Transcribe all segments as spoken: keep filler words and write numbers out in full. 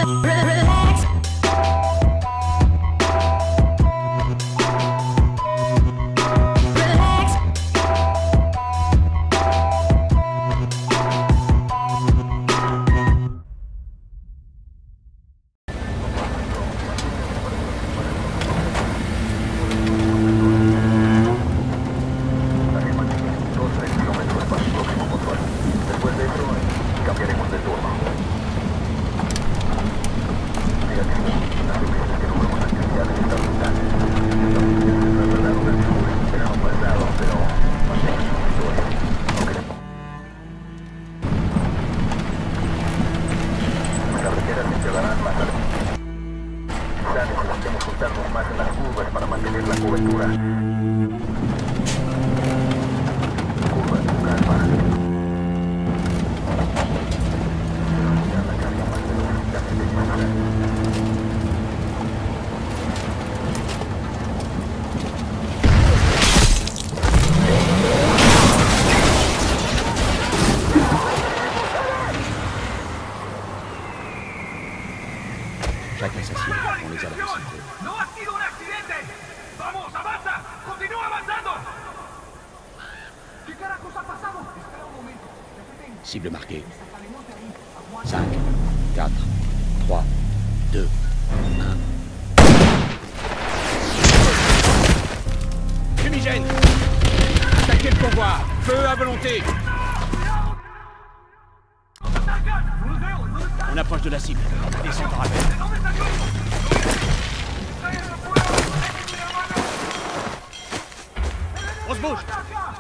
Chacun s'assied, on les a là. ¡No ha sido un accidente! ¡Vamos, avanza! ¡Continúa avanzando! ¿Qué carajos ha pasado? Espera un momento. Cible marquée. cinq, quatre, trois, deux, un. Fumigène! Attaquez le convoi! Feu à volonté! On approche de la cible. Descends par rappel. On se bouge!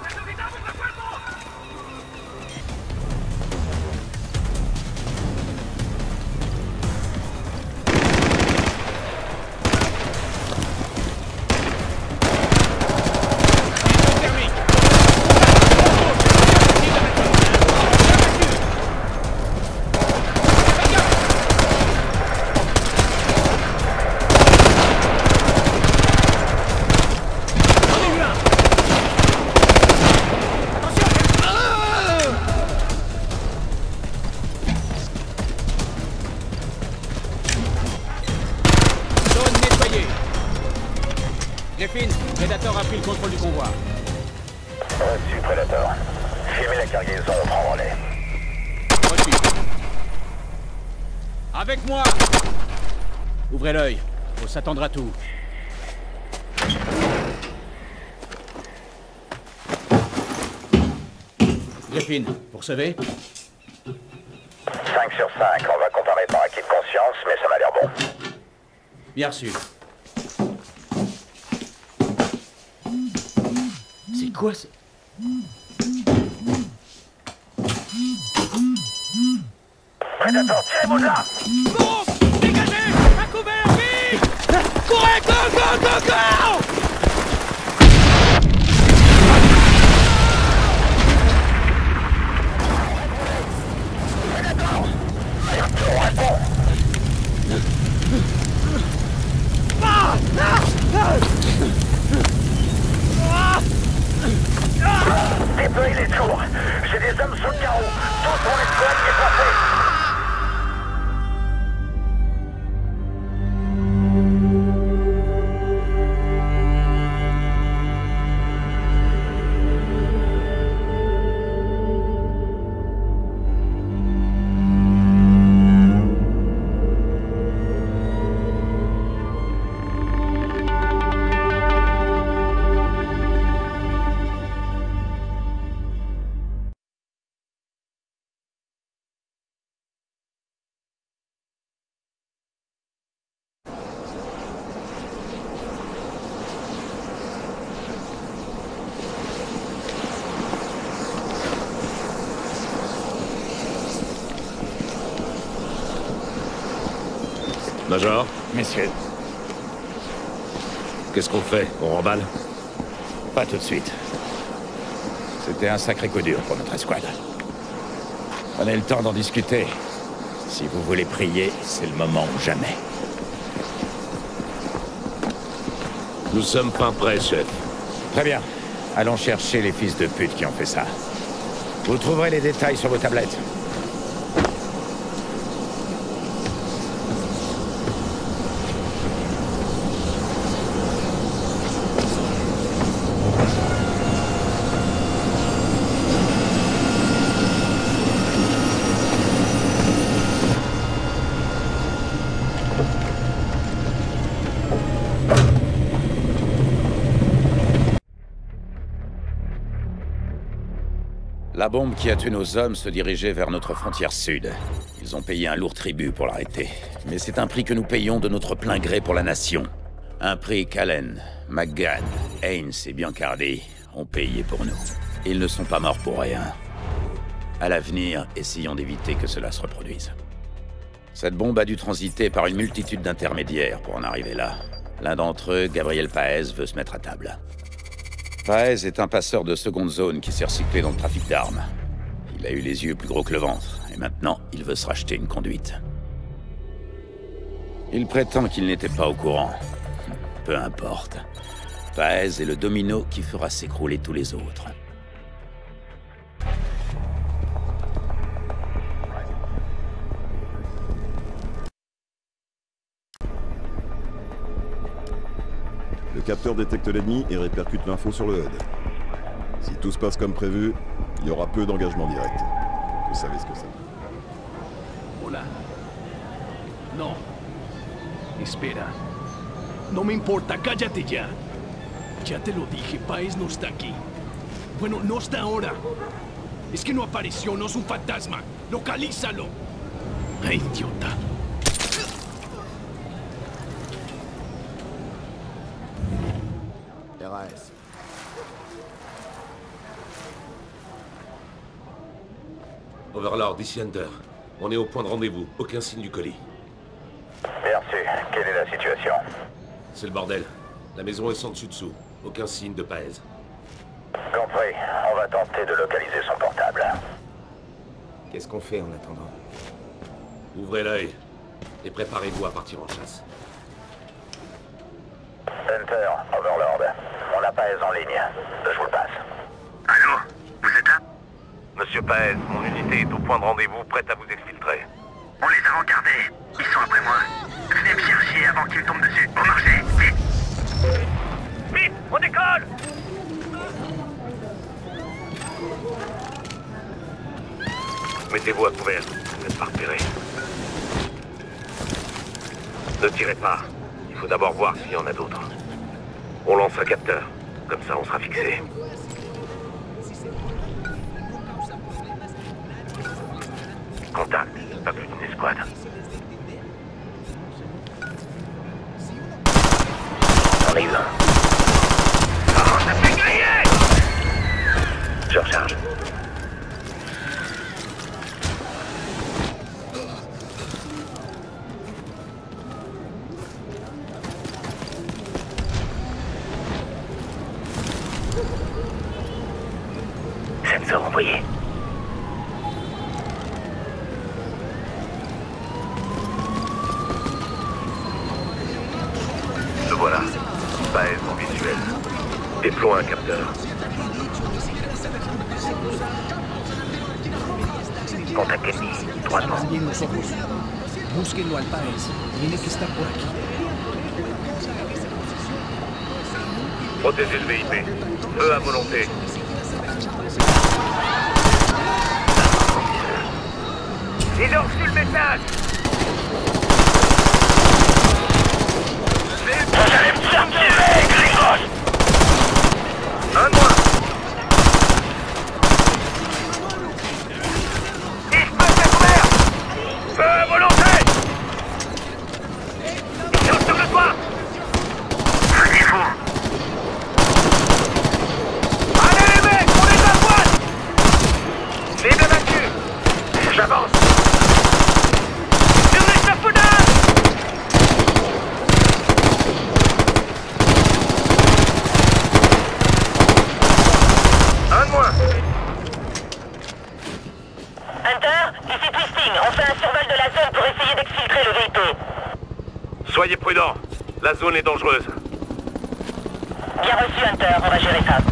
Griffin, Predator a pris le contrôle du convoi. Reçu, Predator. Filmez la cargaison, on prend relais. Reçu. Avec moi! Ouvrez l'œil. Faut s'attendre à tout. Griffin, vous recevez? cinq sur cinq, on va comparer par acquis de conscience, mais ça m'a l'air bon. Bien reçu. C'est quoi ça? Predator, tirez-vous de là! Bon! Dégagez! À couvert, vite! Courez, go, go, go, go! Déployez les tours. J'ai des hommes sous le carreau. Tout ton escouade est passé. Major, Messieurs, qu'est-ce qu'on fait? On remballe? pas tout de suite. C'était un sacré coup dur pour notre escouade. Prenez le temps d'en discuter. Si vous voulez prier, c'est le moment ou jamais. Nous sommes pas prêts, chef. Très bien. Allons chercher les fils de pute qui ont fait ça. Vous trouverez les détails sur vos tablettes. La bombe qui a tué nos hommes se dirigeait vers notre frontière sud. Ils ont payé un lourd tribut pour l'arrêter. Mais c'est un prix que nous payons de notre plein gré pour la nation. Un prix qu'Allen, McGann, Haynes et Biancardi ont payé pour nous. Ils ne sont pas morts pour rien. À l'avenir, essayons d'éviter que cela se reproduise. Cette bombe a dû transiter par une multitude d'intermédiaires pour en arriver là. L'un d'entre eux, Gabriel Paez, veut se mettre à table. Paez est un passeur de seconde zone qui s'est recyclé dans le trafic d'armes. Il a eu les yeux plus gros que le ventre, et maintenant, il veut se racheter une conduite. Il prétend qu'il n'était pas au courant. Peu importe. Paez est le domino qui fera s'écrouler tous les autres. Le capteur détecte l'ennemi et répercute l'info sur le H U D. Si tout se passe comme prévu, il y aura peu d'engagement direct. Vous savez ce que c'est. Hola. No. Espera. No me importa, cállate ya. Ya te lo dije, Paez no está aquí. Bueno, no está ahora. Es que no apareció, no es un fantasma. Localízalo. Ay, idiota. R A S. Overlord, ici Hunter. On est au point de rendez-vous. Aucun signe du colis. Bien reçu. Quelle est la situation? C'est le bordel. La maison est sans dessus-dessous. Aucun signe de Paez. Compris. On va tenter de localiser son portable. Qu'est-ce qu'on fait en attendant? Ouvrez l'œil. Et préparez-vous à partir en chasse. Hunter, Overlord. On n'a Paez en ligne. Je vous le passe. Allô? Vous êtes là? Monsieur Paez, mon unité est au point de rendez-vous, prête à vous exfiltrer. On les a regardés. Ils sont après moi. Venez me chercher avant qu'ils me tombent dessus. Au marché, vite! Vite, on décolle! Mettez-vous à couvert, vous n'êtes pas repérés. Ne tirez pas. Il faut d'abord voir s'il y en a d'autres. On lance un capteur. Comme ça, on sera fixé. Contact. Pas plus d'une escouade. J'en ai eu un. Oh, ça fait griller! Je recharge. Sensor envoyé. Le voilà. Paez en visuel. Déploie un capteur. Contact ennemi. Droitement. Bien los ojos. Búsquenlo al Paez. Tiene que estar por aquí. Protégez le V I P. Feu à volonté. Ils ont reçu le message. Vous allez me faire tuer, Grigos. Un de moins. Il se passe à couvert. Feu à volonté. Ils sont sur le toit. Venez fou! Allez les mecs, on est à pointe. Cible battue. J'avance. Sur l'échafaudage. Un de moins. Hunter, ici Twisting. On fait un survol de la zone pour essayer d'exfiltrer le V I P. Soyez prudents. La zone est dangereuse. Bien reçu, Hunter. On va gérer ça.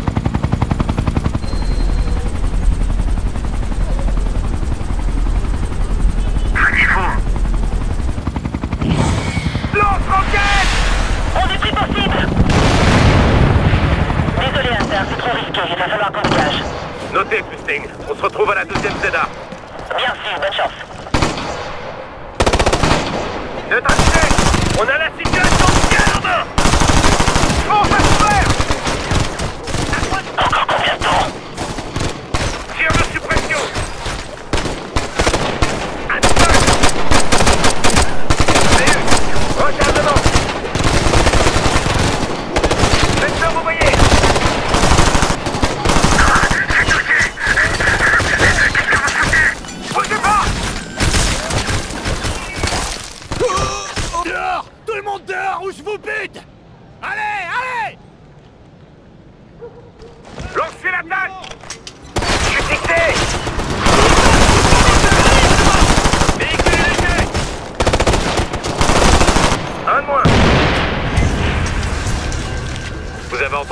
Venez fou! Lance-roquette. On est pris pour cible. Désolé, Hunter. C'est trop risqué. Il va falloir qu'on se cache. Notez, Twisting. On se retrouve à la deuxième Z A. Bien reçu. Bonne chance. Neutralisé. On a la situation de guerre en main. Fonce à couvert. À droite. Encore combien de temps?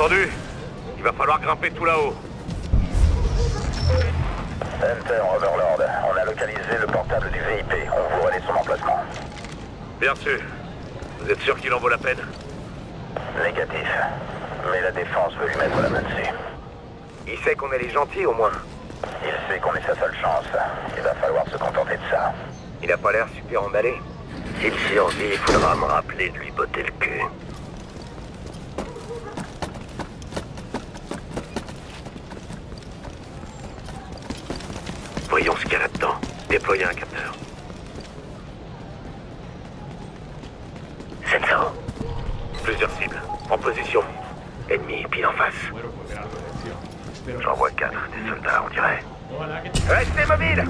Entendu? Il va falloir grimper tout là-haut. Hunter, Overlord, on a localisé le portable du V I P. On vous relaie son emplacement. Bien sûr. Vous êtes sûr qu'il en vaut la peine? Négatif. Mais la défense veut lui mettre la main dessus. Il sait qu'on est les gentils, au moins. Il sait qu'on est sa seule chance. Il va falloir se contenter de ça. Il a pas l'air super emballé. S'il survit, il faudra me rappeler de lui botter le cul. Voyons ce qu'il y a là-dedans. Déployez un capteur. Senso. Plusieurs cibles. En position. Ennemi pile en face. J'en vois quatre, des soldats, on dirait. Restez mobile!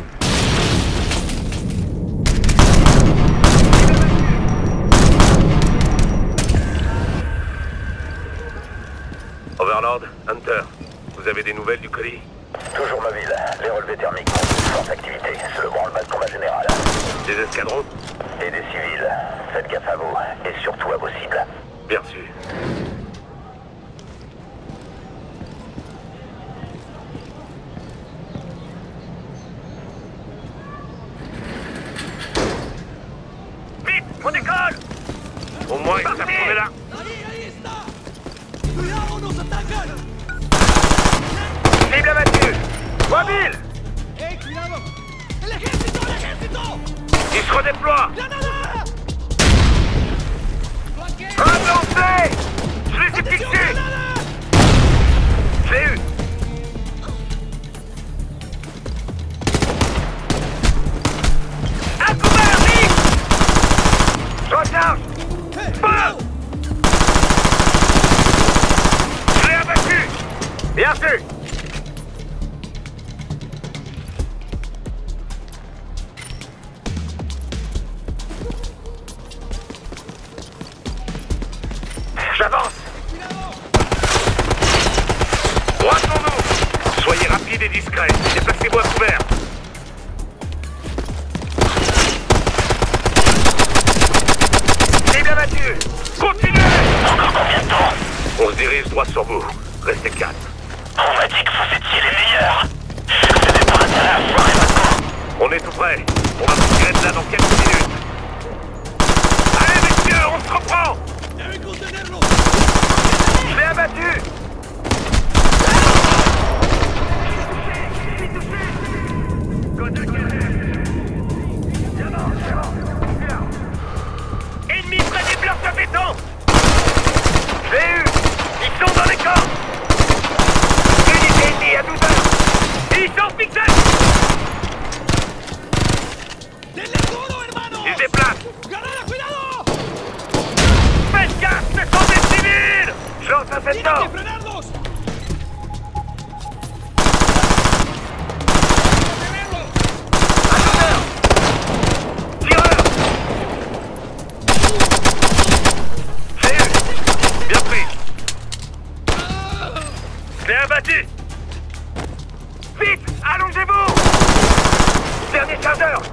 Overlord, Hunter, vous avez des nouvelles du colis? Toujours mobile. Les relevés thermiques ont une forte activité. C'est le branle-bas de combat général. Des escadrons? Et des civils. Faites gaffe à vous. Et surtout à vos cibles. Bien sûr. Vite, on décolle! Au moins, ils savent qu'on est là. Cible abattue! Mobile! Il se redéploie! Un lancé! Je les ai fixés! Je l'ai eu! À couvert, vite! Je recharge! Feu! Je l'ai abattu! Bien sûr! J'avance! Droit devant nous! Soyez rapide et discret. Déplacez-vous à couvert. Cible abattue! Continuez! Encore combien de temps? On se dirige droit sur vous. Restez calme. On m'a dit que vous étiez les meilleurs. Vous n'avez pas intérêt à foirer maintenant. On est tout prêt. On va vous tirer de là dans quelques minutes. Allez, messieurs, on se reprend! Je l'ai abattu! Ennemi près des blocs de béton! Je l'ai eu! Ils sont dans les camps! Unité ennemie à douze heures! Ils sont fixés! Ils se déplacent! Faites gaffe, ce sont des civils! Je lance un secteur! Tireur! J'ai eu! Bien pris! Je l'ai abattu! Vite! Allongez-vous! Dernier quart d'heure!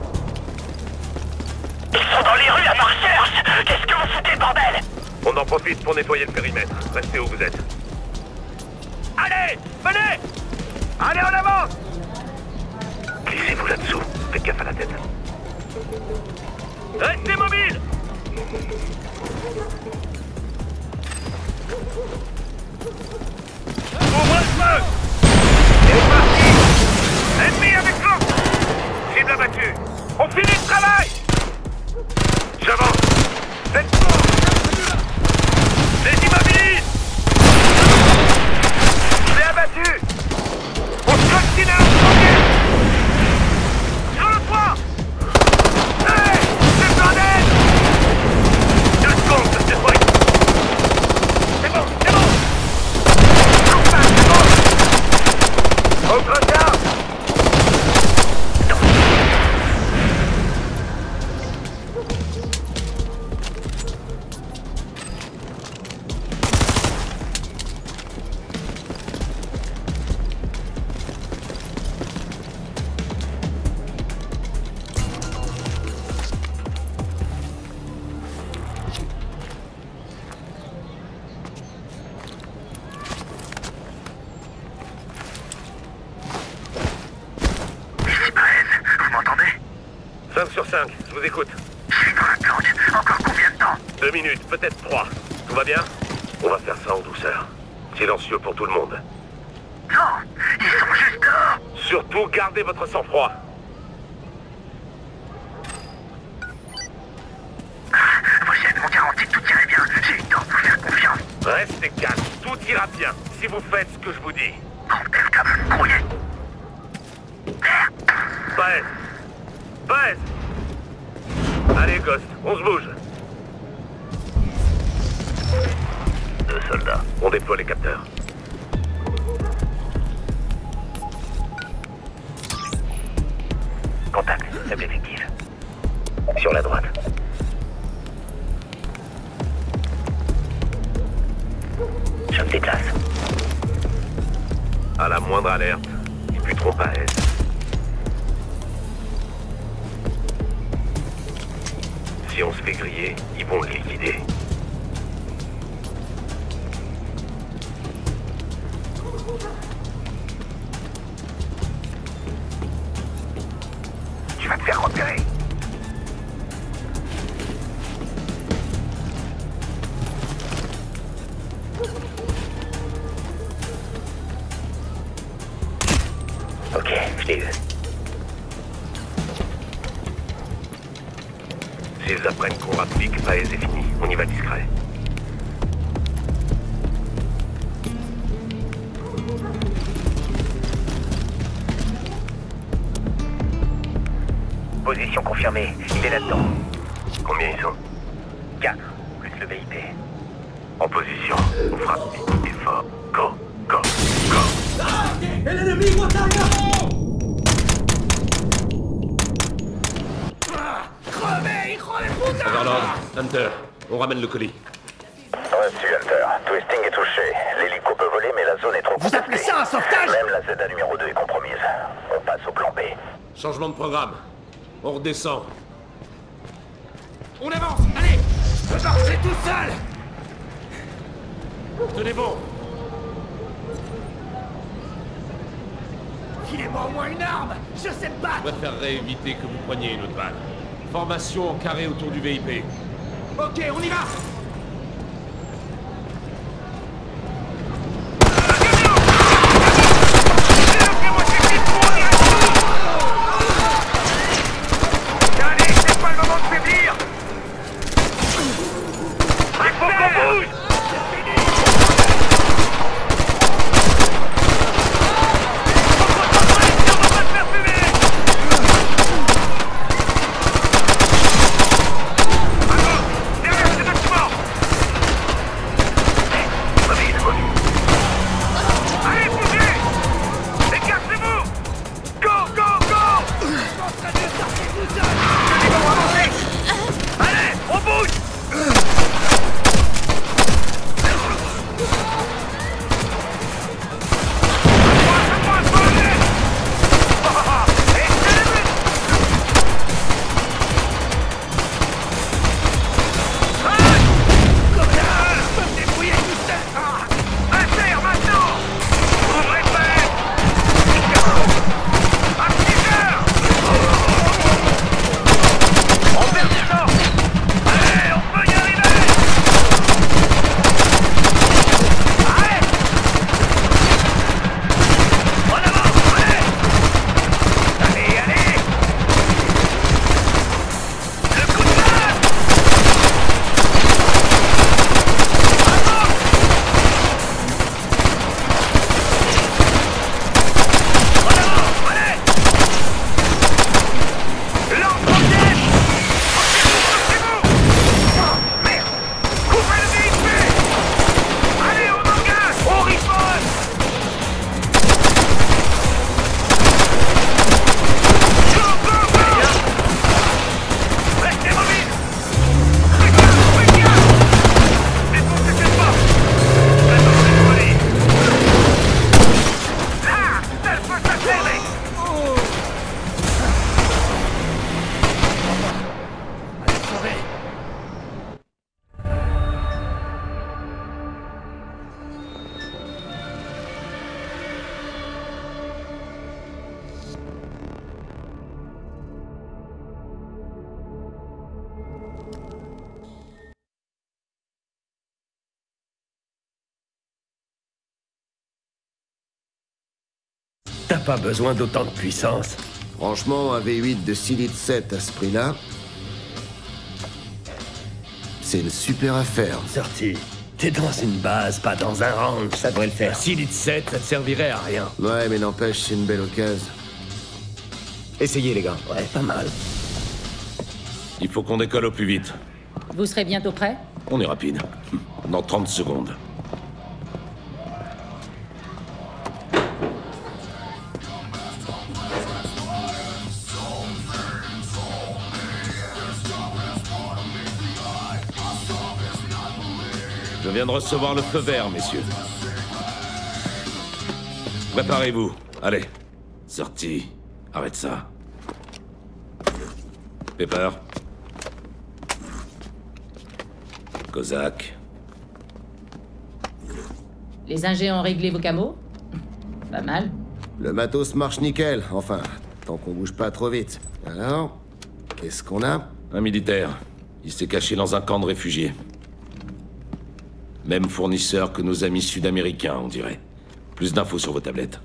Ils sont dans les rues à ma recherche. Qu'est-ce que vous foutez, bordel? On en profite pour nettoyer le périmètre. Restez où vous êtes. Allez! Venez! Allez, en avant! Glissez-vous là-dessous. Faites gaffe à la tête. Restez mobile! Ouvre le feu! C'est parti! Ennemi avec l'autre! Cible abattue! On finit le travail! J'avance! Faites court! Les immobilisent! Je l'ai abattu! On se continue à le sur le toit! Allez! C'est le bordel! Deux secondes, ça se détruit! C'est bon, c'est bon! Enfin, c'est bon! cinq sur cinq, je vous écoute. Je suis dans la planque. Encore combien de temps? Deux minutes, peut-être trois. Tout va bien? On va faire ça en douceur. Silencieux pour tout le monde. Non, ils sont juste dehors. Surtout, gardez votre sang-froid. Vos chefs m'ont garanti que tout irait bien. J'ai eu tort de vous faire confiance. Restez calme, tout ira bien, si vous faites ce que je vous dis. Montez le câble brouillé. Baez! Baez! Allez, Ghost, on se bouge. Deux soldats. On déploie les capteurs. Contact, faible effectif. Sur la droite. Je me déplace. À la moindre alerte, ils buteront Baez. Si on se fait griller, ils vont le liquider. Tu vas te faire repérer. Ok, je l'ai eu. S'ils apprennent qu'on rapplique, Baez est fini. On y va discret. Position confirmée. Il est là-dedans. Combien ils sont? quatre, plus le V I P. En position. On frappe vite et fort. Go, go, go. Overlord, Hunter, on ramène le colis. Reçu, Hunter. Twisting est touché. L'hélico peut voler, mais la zone est trop Vous appelez ça un sauvetage? Même la Z A numéro deux est compromise. On passe au plan B. Changement de programme. On redescend. On avance, allez! Je peux marcher tout seul! Tenez bon. Filez-moi au moins une arme! Je sais me battre! Je préférerais éviter que vous preniez une autre balle. Formation en carré autour du V I P. Ok, on y va! Allez, c'est pas le moment de faiblir! Il faut qu'on bouge! Derrière ce bâtiment! T'as pas besoin d'autant de puissance. Franchement, un V huit de six litres sept à ce prix-là... c'est une super affaire. Sorti. T'es dans une base, pas dans un range. Ça devrait le faire. six litres sept, ça te servirait à rien. Ouais, mais n'empêche, c'est une belle occasion. Essayez, les gars. Ouais, pas mal. Il faut qu'on décolle au plus vite. Vous serez bientôt prêt? On est rapide. Dans trente secondes. Je viens de recevoir le feu vert, messieurs. Préparez-vous. Allez. Sorti. Arrête ça. Pepper. Kozak. Les ingés ont réglé vos camos? Pas mal. Le matos marche nickel, enfin, tant qu'on bouge pas trop vite. Alors, qu'est-ce qu'on a? Un militaire. Il s'est caché dans un camp de réfugiés. Même fournisseur que nos amis sud-américains, on dirait. Plus d'infos sur vos tablettes.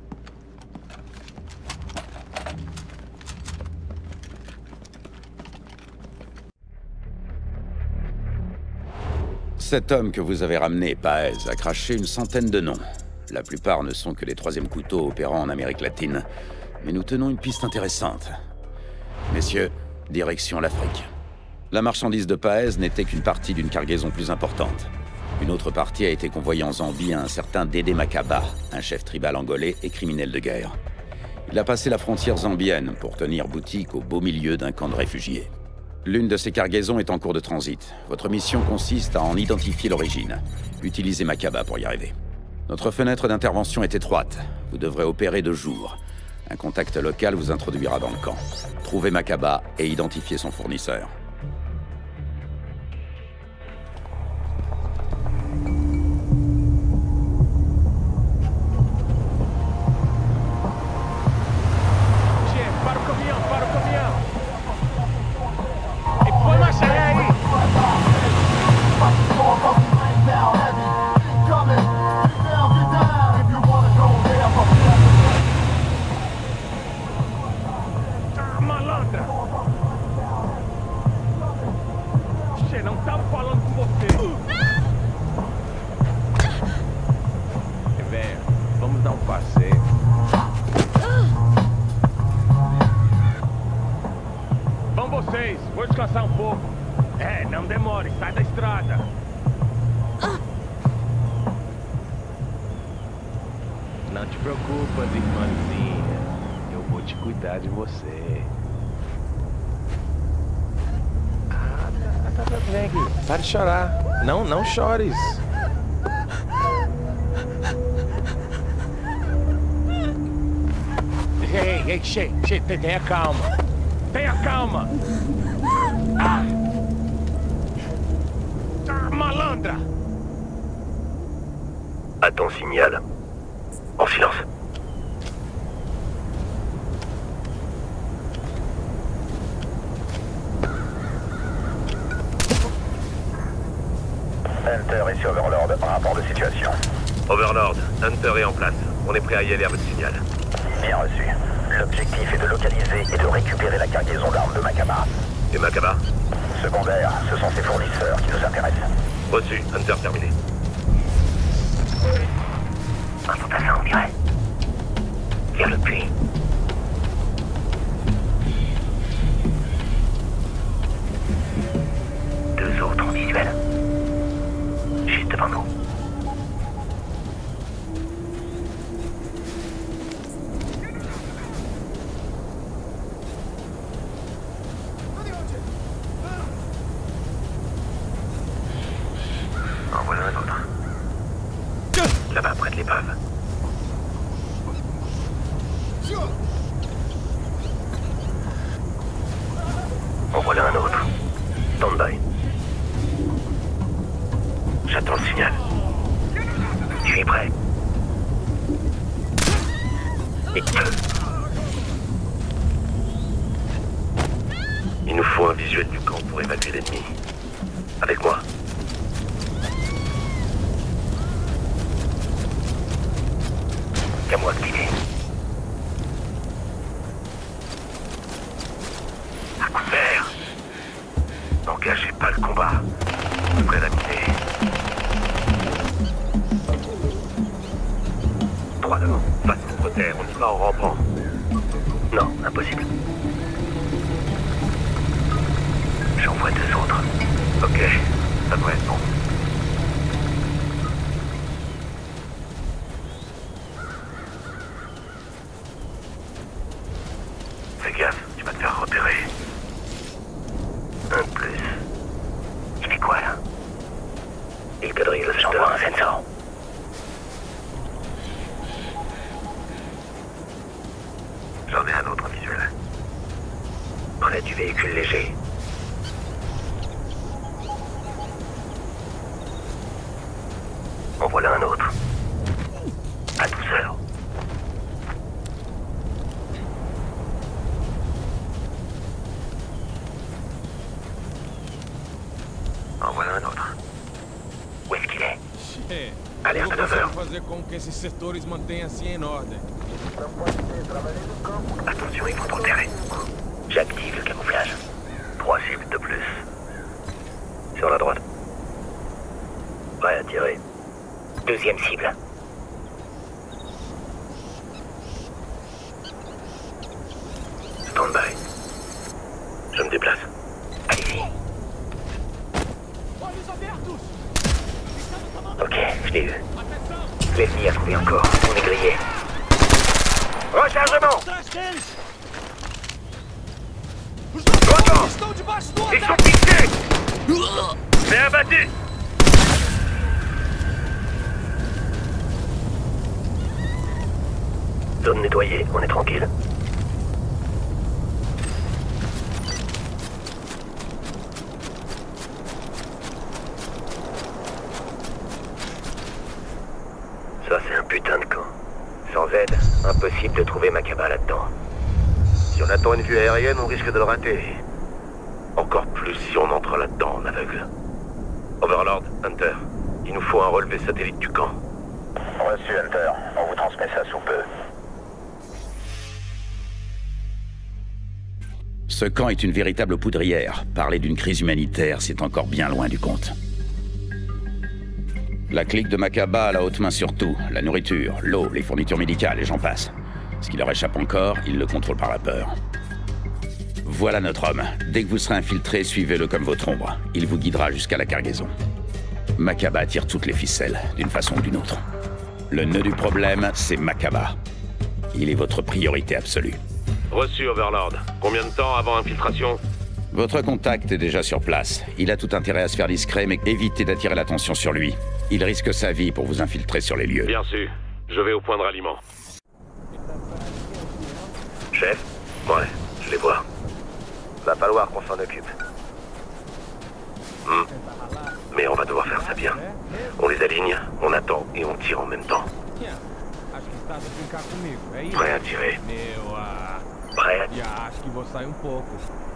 Cet homme que vous avez ramené, Paez, a craché une centaine de noms. La plupart ne sont que les troisième couteaux opérant en Amérique latine. Mais nous tenons une piste intéressante. Messieurs, direction l'Afrique. La marchandise de Paez n'était qu'une partie d'une cargaison plus importante. Une autre partie a été convoyée en Zambie à un certain Dédé Makaba, un chef tribal angolais et criminel de guerre. Il a passé la frontière zambienne pour tenir boutique au beau milieu d'un camp de réfugiés. L'une de ces cargaisons est en cours de transit. Votre mission consiste à en identifier l'origine. Utilisez Makaba pour y arriver. Notre fenêtre d'intervention est étroite. Vous devrez opérer de jour. Un contact local vous introduira dans le camp. Trouvez Makaba et identifiez son fournisseur. Para de chorar. Não, não chores. Ei, ei, che, che, tenha calma. Tenha calma. Ah. Malandra. À ton signal. En silence. Hunter et sur Overlord, rapport de situation. Overlord, Hunter est en place. On est prêt à y aller à votre signal. Bien reçu. L'objectif est de localiser et de récupérer la cargaison d'armes de Makaba. Et Makaba? Secondaire, ce sont ses fournisseurs qui nous intéressent. Reçu, Hunter terminé. Un fantassin, on dirait. Vers le puits. Deux autres en visuel. Juste devant nous. En voilà un autre. Là-bas, près de l'épave. En voilà un autre. Stand by. J'attends le signal. Tu es prêt? Et... Il nous faut un visuel du camp pour évacuer l'ennemi. Avec moi. Camo activé. le combat. Prêt à miser. trois deux. Face contre terre, on y va en rampant. Non, impossible. J'en vois deux autres. Ok, ça devrait être bon. Fais gaffe, tu vas te faire repérer. Un de plus. Il fait quoi là? Il quadrille le secteur. J'envoie un sensor. J'en ai un autre visuel. Près du véhicule léger. En voilà un autre. À douceur. En voilà un autre. Où est-ce qu'il est? É, Alerte eu neuf heures. consigo fazer com que esses setores mantenham-se em ordem. Attention, ils vont dans le terrain. J'active le camouflage. Trois cibles de plus. Sur la droite. Prêt à tirer. Deuxième cible. Stand by. Je me déplace. Allez-y. Ok, je l'ai eu. L'ennemi a trouvé encore. On est grillé. Rechargement! Droitement! Ils sont fixés! C'est abattu! Zone nettoyée, on est tranquille. Ça, c'est un putain de camp. Sans aide, impossible de trouver Makaba là-dedans. Si on attend une vue aérienne, on risque de le rater. Encore plus si on entre là-dedans en aveugle. Overlord, Hunter, il nous faut un relevé satellite du camp. Reçu, Hunter. On vous transmet ça sous peu. Ce camp est une véritable poudrière. Parler d'une crise humanitaire, c'est encore bien loin du compte. La clique de Makaba a la haute main sur tout. La nourriture, l'eau, les fournitures médicales et j'en passe. Ce qui leur échappe encore, ils le contrôlent par la peur. Voilà notre homme. Dès que vous serez infiltré, suivez-le comme votre ombre. Il vous guidera jusqu'à la cargaison. Makaba tire toutes les ficelles, d'une façon ou d'une autre. Le nœud du problème, c'est Makaba. Il est votre priorité absolue. Reçu, Overlord. Combien de temps avant infiltration? Votre contact est déjà sur place. Il a tout intérêt à se faire discret, mais évitez d'attirer l'attention sur lui. Il risque sa vie pour vous infiltrer sur les lieux. Bien sûr. Je vais au point de ralliement. Chef? Ouais, je les vois. Va falloir qu'on s'en occupe. Hmm. Mais on va devoir faire ça bien. On les aligne, on attend et on tire en même temps. Acho que estás a brincar comigo, é isso? Prêt à tirer. Meu, ah... Prêt à... Já acho que vou sair um pouco.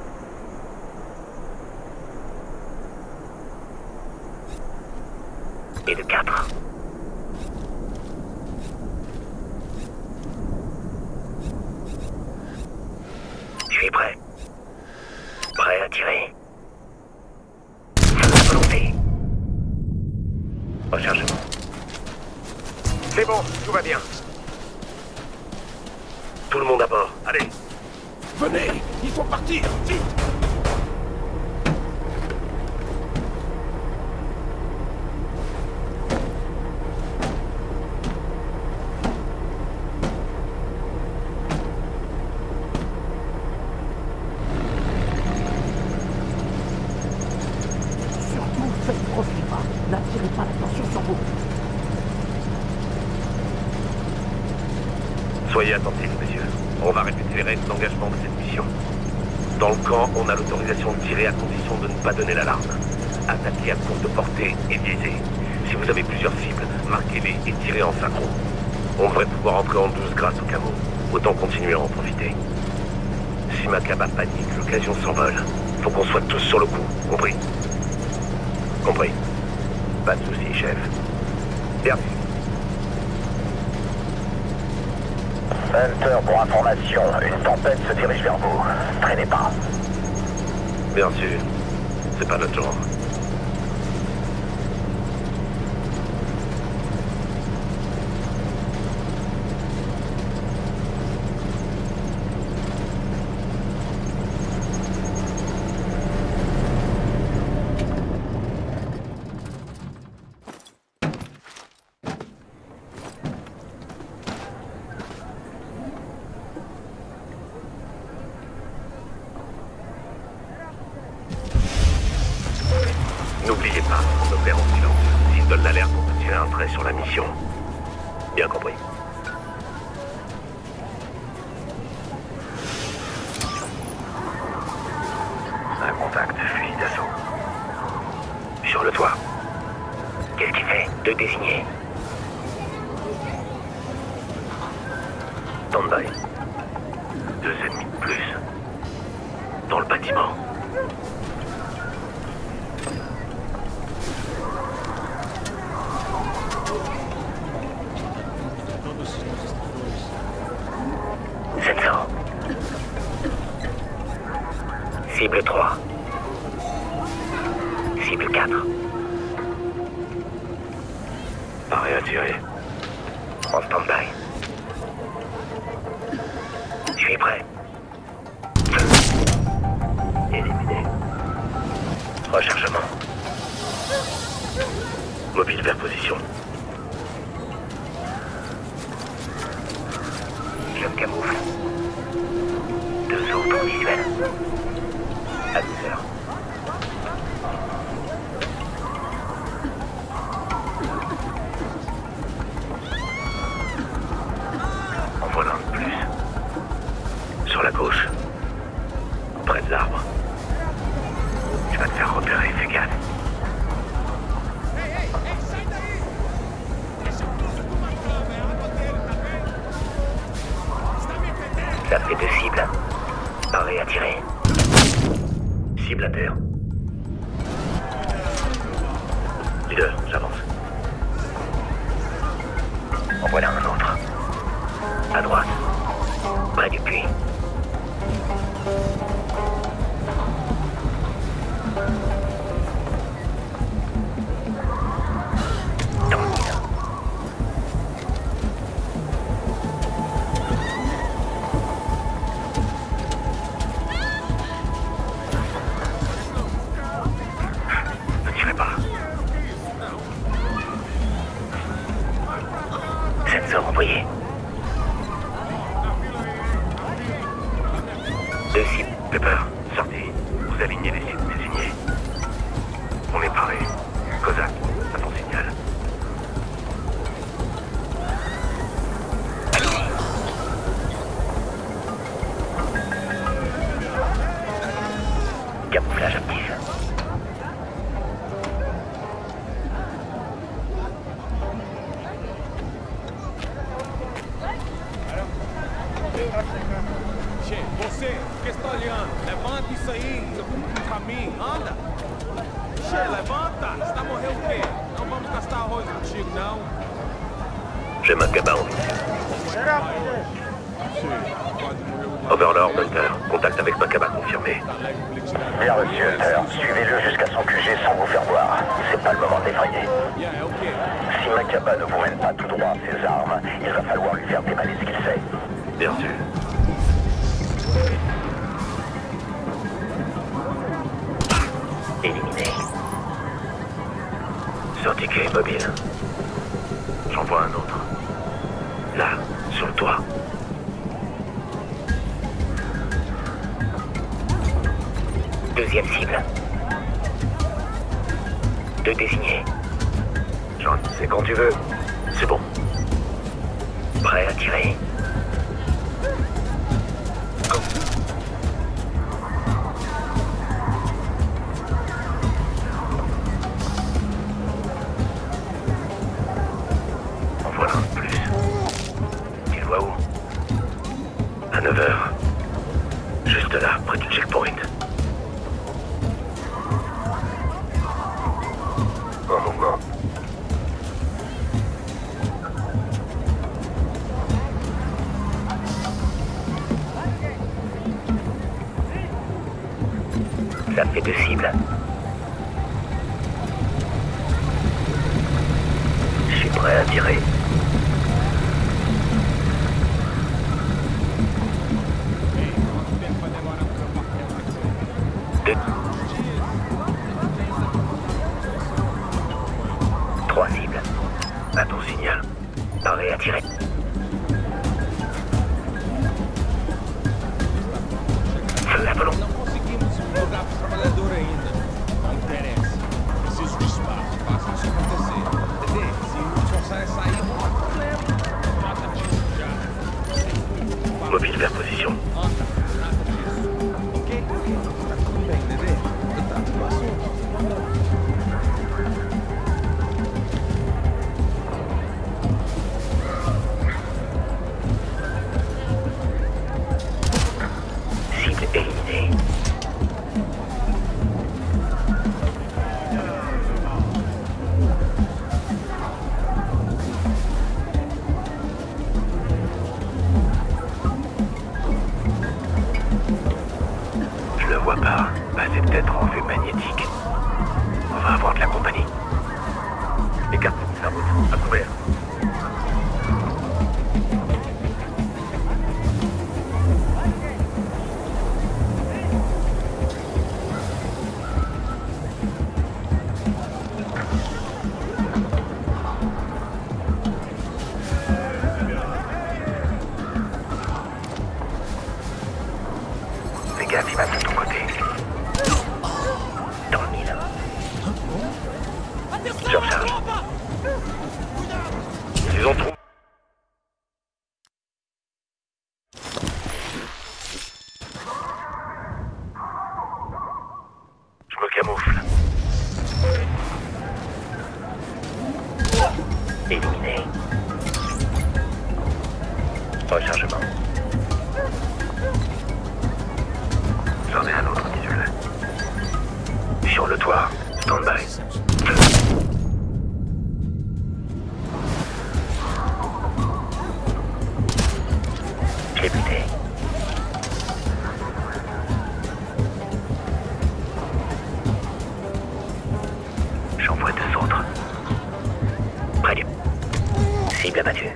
Et de quatre. Je suis prêt. Prêt à tirer. À volonté. Rechargement. C'est bon, tout va bien. Tout le monde à bord, allez. Venez, il faut partir, vite. N'attirez pas l'attention sur vous. Soyez attentifs, messieurs. On va répéter les règles d'engagement de cette mission. Dans le camp, on a l'autorisation de tirer à condition de ne pas donner l'alarme. Attaquer à courte portée et viser. Si vous avez plusieurs cibles, marquez-les et tirez en synchro. On devrait pouvoir entrer en douce grâce au camo. Autant continuer à en profiter. Si Makaba panique, l'occasion s'envole. Faut qu'on soit tous sur le coup. Compris? Compris. Pas de soucis, chef. Merci. Hunter, pour information, une tempête se dirige vers vous. Traînez pas. Bien sûr. c'est pas notre genre. N'oubliez pas, on opère en silence. S'il donne l'alerte, on peut tirer un trait sur la mission. Bien compris. Un contact, fusil d'assaut. Sur le toit. Qu'est-ce qu'il fait? Deux désignés. Stand-by. Deux ennemis de plus. Dans le bâtiment. sept cents. Cible trois. Cible quatre. Paré à tirer. En stand-by. Je suis prêt. Éliminé. Rechargement. Mobile vers position. Je me camoufle. Deux autres visuels. À douze heures. En voilà un de plus. Sur la gauche. Près de l'arbre. Tu vas te faire repérer, fais gaffe. Ça fait deux cibles. Paré à tirer. Cible à terre. Leader, j'avance. En voilà un autre. À droite. Près du puits. Dans le mine. Ne tirez pas. Sensor envoyé. Deux cibles. Pepper, sortez. Vous alignez les cibles désignées. On est paré. Kozak, à ton signal. Camouflage actif. Che, você, por que está olhando? Levanta isso aí, caminho, anda. Che, levanta. Você tá morrendo o quê? Não vamos gastar arroz contigo, não. J'ai ma cabane. Overlord, Hunter. Contact avec Makaba confirmé. Bien reçu, Hunter. Suivez-le jusqu'à son Q G sans vous faire voir. C'est pas le moment de l'effrayer. Si Makaba ne vous mène pas tout droit ses armes, il va falloir lui faire déballer ce qu'il sait. Bien sûr. Éliminé. Sortie clé mobile. J'en vois un autre. Là, sur le toit. Deuxième cible. Deux désignés. J'en sais quand tu veux. C'est bon. Prêt à tirer. En voilà un de plus. Tu le vois où? À neuf heures. Juste là, près du checkpoint. En mouvement. Ça fait deux cibles. Prêt à tirer. Trois cibles. À ton signal. Prêt à tirer. Feu à volant. Não conseguimos logar pro trabalhador ainda. Não interessa. Preciso de espaço. Faça isso acontecer. Entendeu? Se o esforçar é sair, não há problema. Trata disso já. Mobile vers position. Anda, trata disso. Ok? Ok. Tá tudo bem, Dedê. Eu trato do assunto. Cible éliminée. Je le vois pas. Bah, c'est peut-être en vue magnétique. On va avoir de la compagnie. Écarte-vous, la route. À couvert. Fais gaffe, il va de ton côté. Dans le mille. Je recharge. Ils ont trouvé. Je me camoufle. Éliminé. Rechargement. J'en ai un autre visuel. Sur le toit. Stand-by. Je l'ai buté. J'en vois deux autres. Près du... Cible abattue.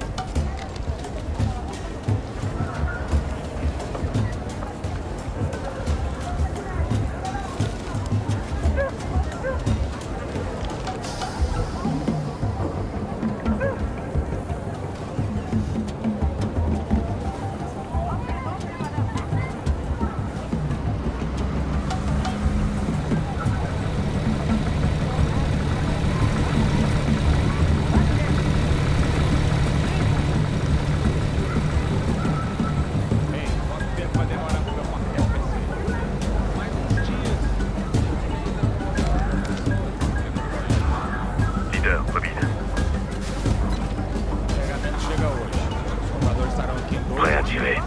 Leader, mobile. Prêt à tirer.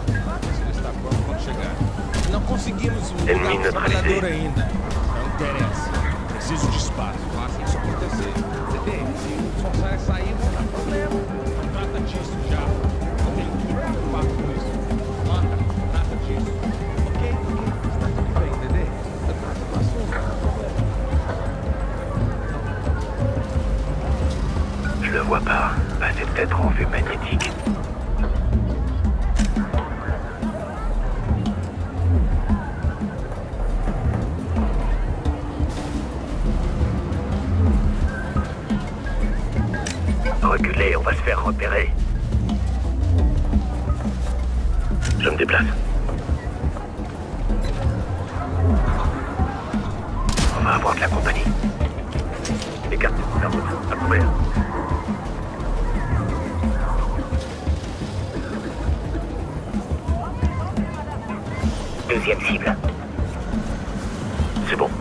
Não conseguimos Ennemi logar pro neutralisé. trabalhador ainda. Não interessa. Preciso de espaço. Faça isso acontecer. Entendeu? Se o esforçar é sair, não há problema. Não trata disso já. Não tem que me preocupar com isso. Anda, trata disso. Ok? Ok. Está tudo bem, entendeu? Eu trato do assunto. Não há problema. Je le vois pas. Bah, c'est peut-être en vue magnétique. Reculez, on va se faire repérer. Je me déplace. On va avoir de la compagnie. Écartez-vous la route. À couvert. Deuxième cible. C'est bon.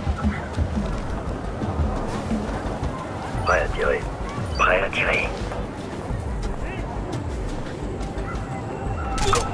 Prêt à tirer. Prêt à tirer. Go.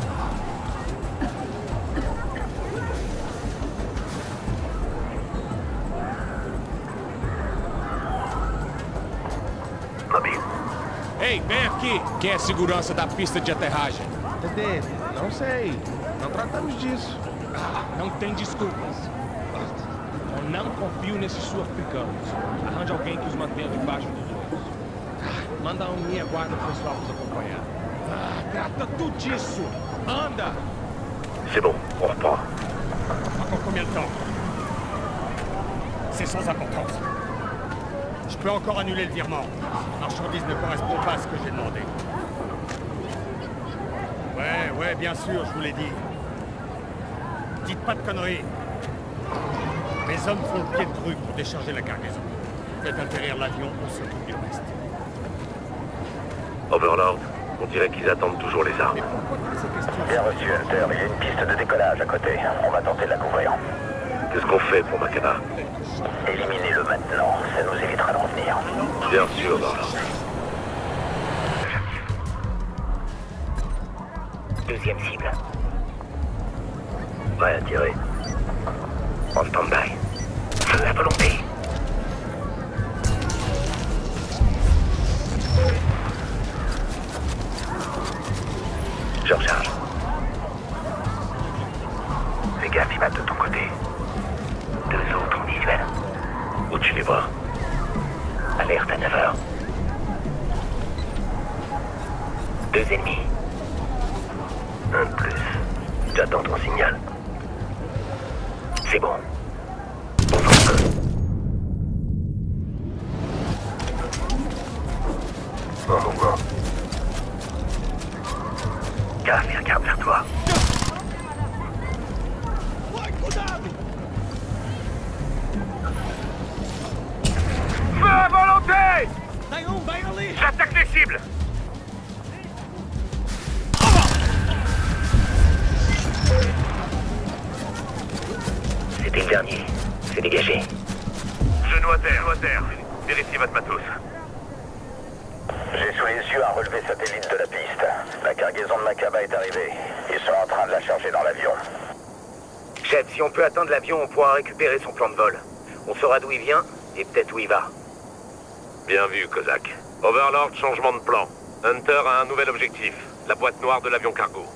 Mobile. Ei, vem aqui! Quem é segurança da pista de aterragem? Dedê, não sei. Não tratamos disso. Ah, não tem desculpas. Eu não confio nesses sul-africanos. Arranje alguém que os mantenha debaixo dos olhos. Manda um minha guarda pessoal nos acompanhar. Ah, trata tudo disso! Anda! C'est bon, on reprend. Encore combien de temps? C'est sans importance. Je peux encore annuler le virement. La marchandise ne correspond pas à ce que j'ai demandé. Ouais, ouais, bien sûr, je vous l'ai dit. Dites pas de conneries. Mes hommes font le pied de grue pour décharger la cargaison. Faites atterrir l'avion, on s'occupe du reste. Overlord, on dirait qu'ils attendent toujours les armes. Bien reçu, Hunter. Il y a une piste de décollage à côté. On va tenter de la couvrir. Qu'est-ce qu'on fait pour Makaba? Éliminez-le maintenant. Ça nous évitera de revenir. Bien sûr, Overlord. Deuxième cible. Prêt à tirer. En stand-by. Feu à volonté. Je recharge. Fais gaffe, il va de ton côté. Deux autres en visuel. Au-dessus des bras. Alerte à neuf heures. Deux ennemis. Un de plus. J'attends ton signal. C'est bon. On va feu. En mouvement. Gaffe, il regarde vers toi. Feu à volonté! J'attaque les cibles! C'était le dernier. C'est dégagé. Genou à terre, genou à terre. Vérifiez votre matos. J'ai sous les yeux un relevé satellite de la piste. La cargaison de Makaba est arrivée. Ils sont en train de la charger dans l'avion. Chef, si on peut attendre l'avion, on pourra récupérer son plan de vol. On saura d'où il vient et peut-être où il va. Bien vu, Kozak. Overlord, changement de plan. Hunter a un nouvel objectif. La boîte noire de l'avion cargo.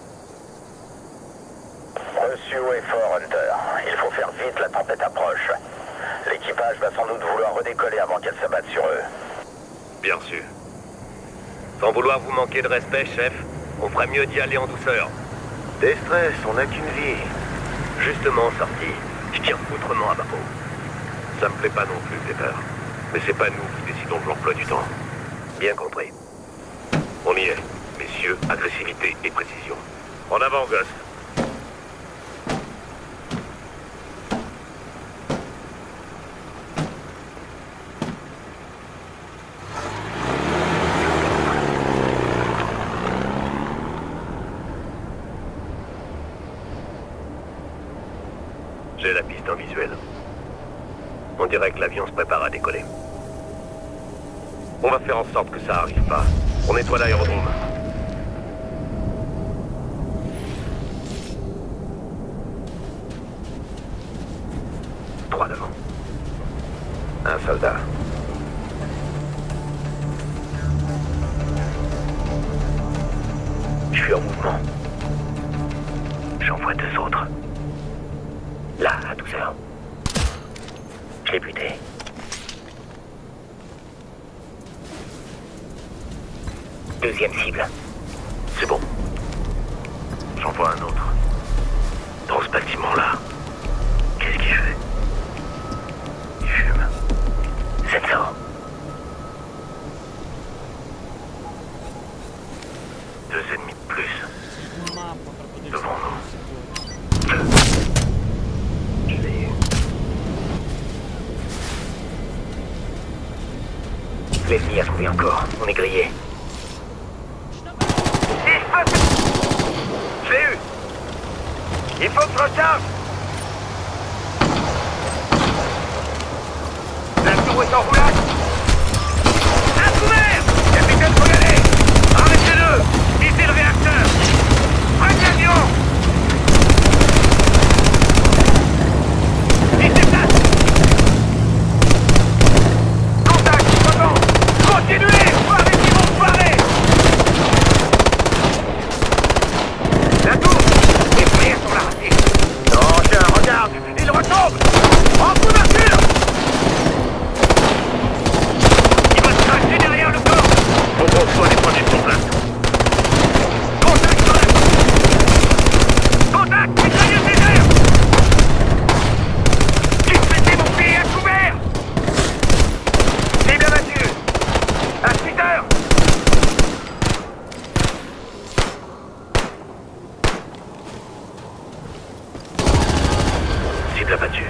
Reçu haut et fort, Hunter. Il faut faire vite, la tempête approche. L'équipage va sans doute vouloir redécoller avant qu'elle s'abatte sur eux. Bien sûr. Sans vouloir vous manquer de respect, chef, on ferait mieux d'y aller en douceur. Des stress, on n'a qu'une vie. Justement sorti, je tire foutrement à ma peau. Ça me plaît pas non plus, Pepper. Mais c'est pas nous qui décidons de l'emploi du temps. Bien compris. On y est. Messieurs, agressivité et précision. En avant, Ghost. J'ai la piste en visuel. On dirait que l'avion se prépare à décoller. On va faire en sorte que ça arrive pas. On nettoie l'aérodrome. Trois devant. Un soldat. Je suis en mouvement. J'en vois deux autres. Là, à douze heures. Je l'ai buté. Deuxième cible. C'est bon. J'en vois un autre. Dans ce bâtiment-là. Qu'est-ce qu'il fait? Il fume. sept cents. Deux ennemis de plus. Devant nous. Deux. Je l'ai eu. L'ennemi a trouvé encore. On est grillé. Je l'ai eu. Il faut que je recharge. La tour est en roulade. À couvert. Capitaine Fogalet. Arrêtez-le. Visez le réacteur. Prenez l'avion. Visez place. Contact, comment? Continuez. Foirez, ils vont foirer. La tour. Les flics sont là. Non, chien, regarde. Il retombe. En couverture. Il va se cracher derrière le corps. cible abattue.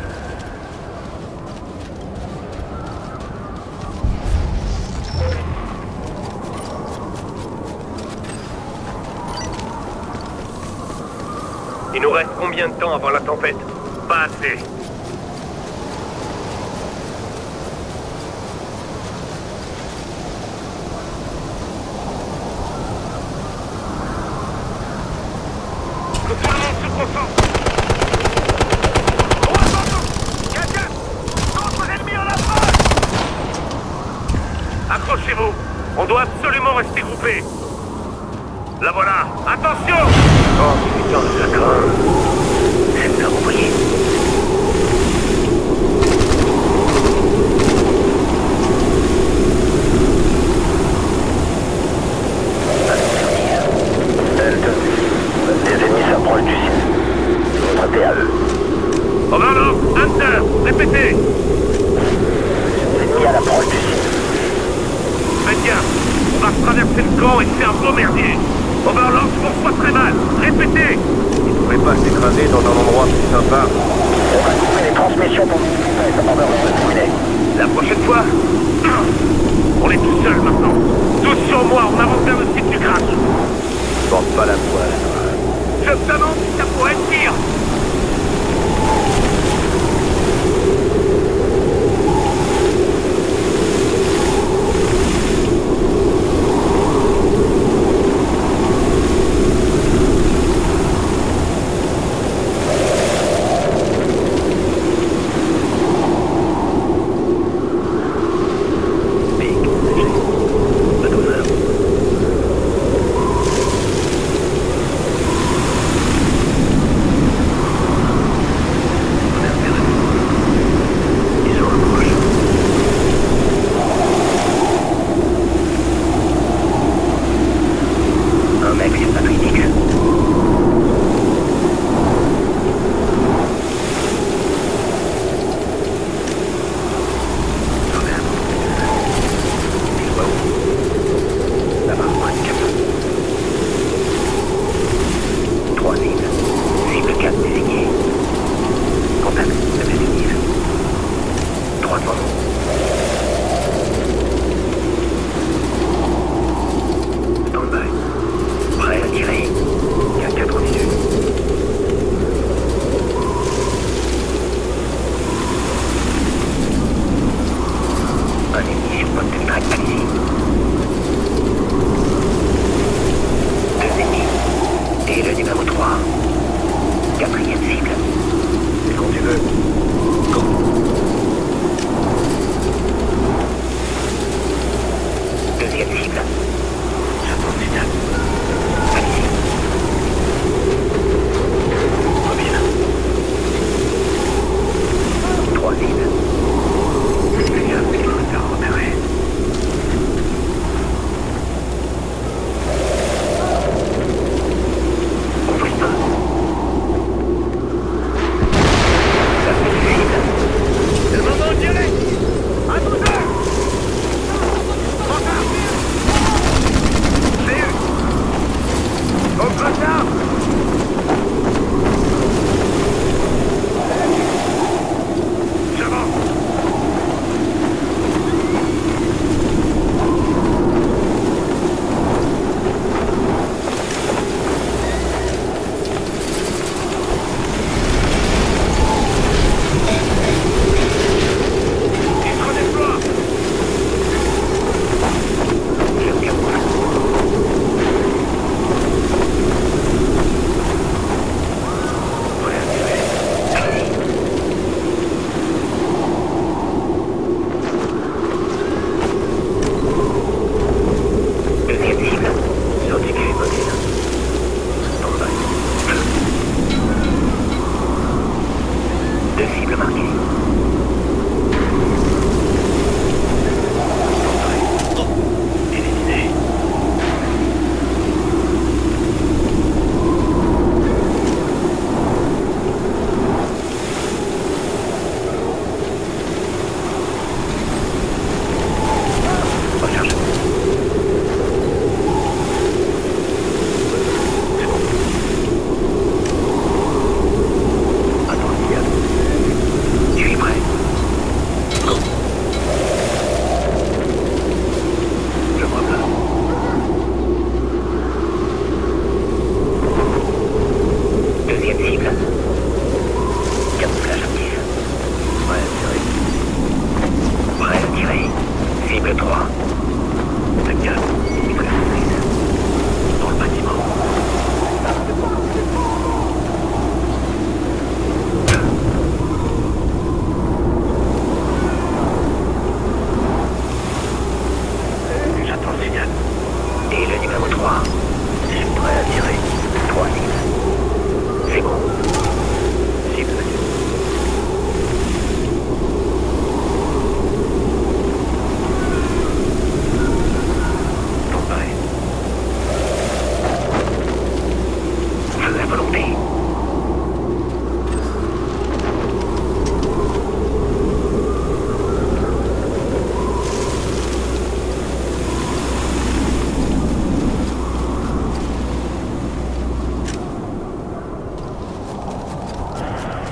Il nous reste combien de temps avant la tempête? Pas assez. Que tout le monde se concentre. Oh, attention! Quelqu'un! D'autres ennemis en approche! Accrochez-vous! On doit absolument rester groupés. La voilà! Attention! Oh putain, je la crains. Je vais la renvoyer. Delta, les ennemis s'approchent du ciel. Votre T A E. Overlord, Hunter, répétez. Les ennemis à l'approche du ciel. Faites bien. On va traverser le camp et faire un beau merdier. Overlord, je vous reçois très mal. Répétez. Ils ne pouvaient pas s'écraser dans un endroit plus sympa. On va couper les transmissions pour Overlord est brûlé. La prochaine fois, on est tout seul maintenant. Tous sur moi, on avance vers le site du crash. Porte pas la poêle. Je me demande si ça pourrait être pire.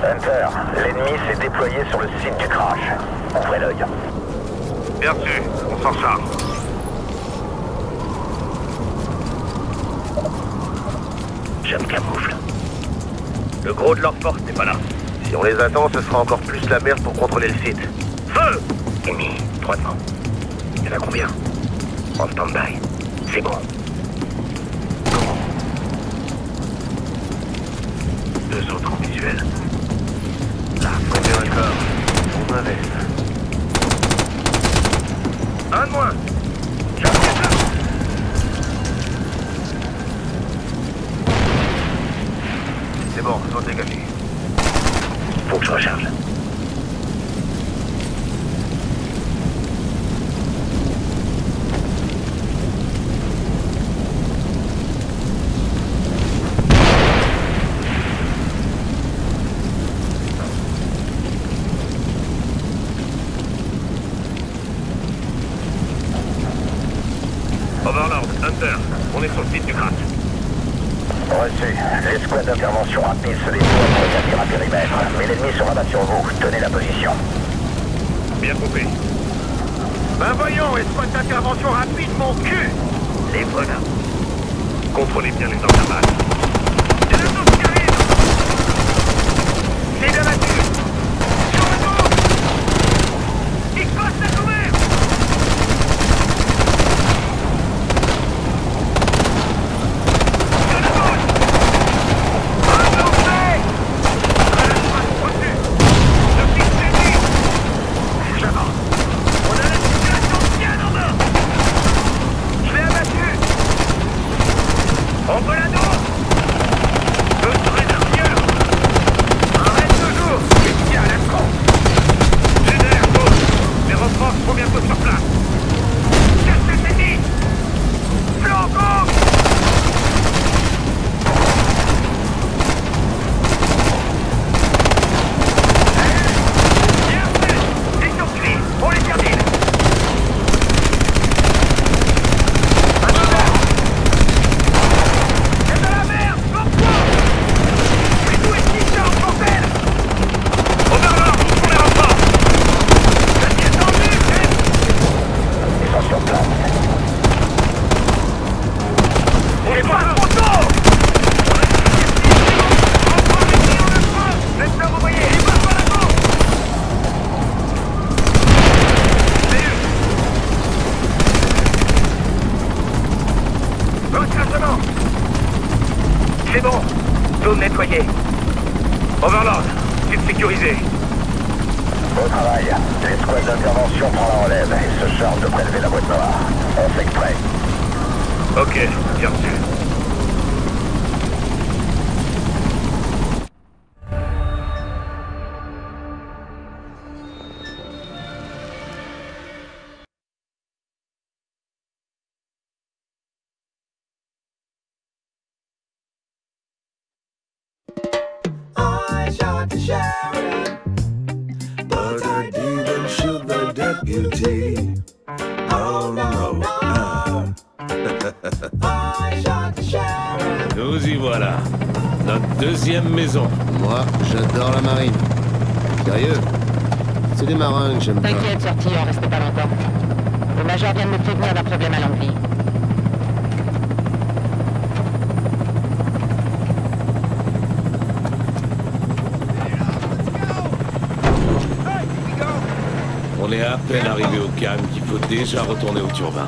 Hunter, l'ennemi s'est déployé sur le site du crash. Ouvrez l'œil. Bien sûr, on s'en charge. Je me camoufle. Le gros de leur force n'est pas là. Si on les attend, ce sera encore plus la merde pour contrôler le site. Feu! Ennemi, trois devant. Il y en a combien? En stand-by. C'est bon. Deux autres en visuel. Là, faut bien d'accord. On investe. Un de moins! C'est bon, zone dégagée. Faut que je recharge. Overlord, Hunter, on est sur le site du crash. Reçu. L'escouade d'intervention rapide se déploie pour établir un périmètre. Mais l'ennemi se rabat sur vous. Tenez la position. Bien compris. Ben voyons, escouade d'intervention rapide, mon cul! Les voilà. Contrôlez bien les intervalles. Il y a deux autres qui arrivent! C'est de la tue! Sur le dos! Il passe la couverte! C'est bon. Zone nettoyée. Overlord, site sécurisé. Bon travail. L'escouade d'intervention prend la relève et se charge de prélever la boîte noire. On fait que prêt. Ok, bien reçu. But I didn't shoot the deputy. Oh no. Nous y voilà. Notre deuxième maison. Moi, j'adore la marine. Sérieux? C'est des marins que j'aime pas. T'inquiète, Sortillon, restez pas longtemps. Le major vient de me prévenir d'un problème à l'Anglie. On est à peine arrivé au calme qu'il faut déjà retourner au turbin.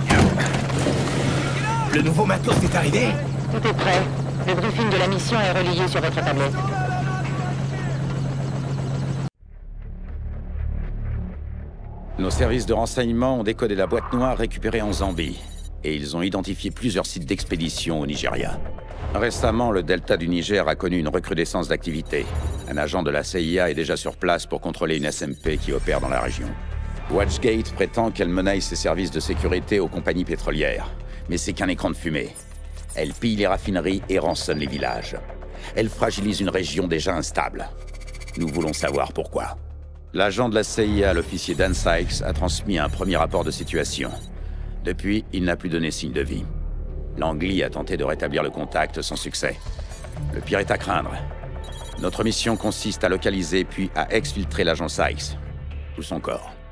Le nouveau matos est arrivé? Tout est prêt. Le briefing de la mission est relayé sur votre tablette. Nos services de renseignement ont décodé la boîte noire récupérée en Zambie. Et ils ont identifié plusieurs sites d'expédition au Nigeria. Récemment, le delta du Niger a connu une recrudescence d'activité. Un agent de la C I A est déjà sur place pour contrôler une S M P qui opère dans la région. Watchgate prétend qu'elle menace ses services de sécurité aux compagnies pétrolières. Mais c'est qu'un écran de fumée. Elle pille les raffineries et rançonne les villages. Elle fragilise une région déjà instable. Nous voulons savoir pourquoi. L'agent de la C I A, l'officier Dan Sykes, a transmis un premier rapport de situation. Depuis, il n'a plus donné signe de vie. Langley a tenté de rétablir le contact sans succès. Le pire est à craindre. Notre mission consiste à localiser puis à exfiltrer l'agent Sykes, ou son corps.